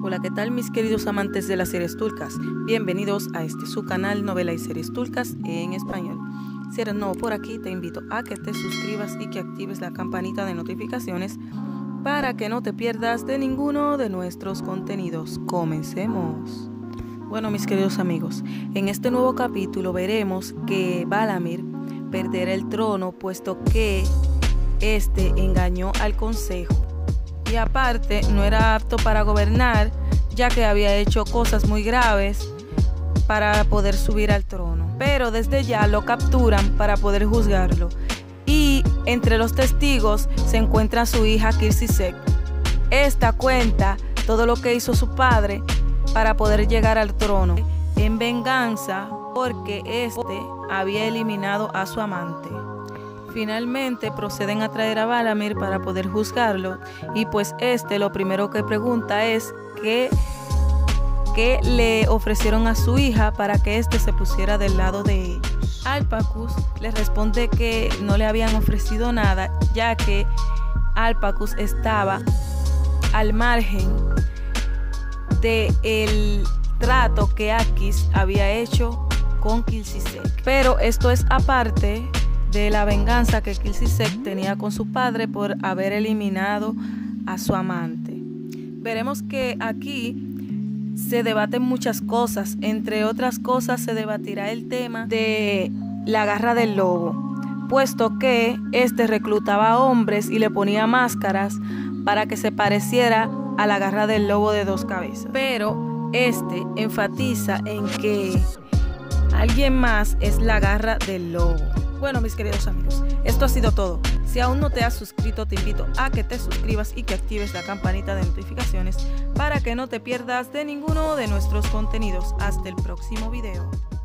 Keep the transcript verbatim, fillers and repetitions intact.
Hola, ¿qué tal mis queridos amantes de las series turcas? Bienvenidos a este su canal Novela y Series Turcas en español. Si eres nuevo por aquí, te invito a que te suscribas y que actives la campanita de notificaciones para que no te pierdas de ninguno de nuestros contenidos. Comencemos. Bueno, mis queridos amigos, en este nuevo capítulo veremos que Valamir perderá el trono puesto que este engañó al consejo. Y aparte no era apto para gobernar, ya que había hecho cosas muy graves para poder subir al trono. Pero desde ya lo capturan para poder juzgarlo. Y entre los testigos se encuentra su hija Kirsisek. Esta cuenta todo lo que hizo su padre para poder llegar al trono, en venganza porque este había eliminado a su amante. Finalmente proceden a traer a Valamir para poder juzgarlo, y pues este lo primero que pregunta es que, que le ofrecieron a su hija para que éste se pusiera del lado de ellos. Alpacus le responde que no le habían ofrecido nada, ya que Alpacus estaba al margen del trato que Akis había hecho con Kirsisek. Pero esto es aparte de la venganza que Kirsisek tenía con su padre por haber eliminado a su amante. Veremos que aquí se debaten muchas cosas. Entre otras cosas se debatirá el tema de la garra del lobo, puesto que este reclutaba a hombres y le ponía máscaras para que se pareciera a la garra del lobo de dos cabezas. Pero este enfatiza en que alguien más es la garra del lobo. Bueno, mis queridos amigos, esto ha sido todo. Si aún no te has suscrito, te invito a que te suscribas y que actives la campanita de notificaciones para que no te pierdas de ninguno de nuestros contenidos. Hasta el próximo video.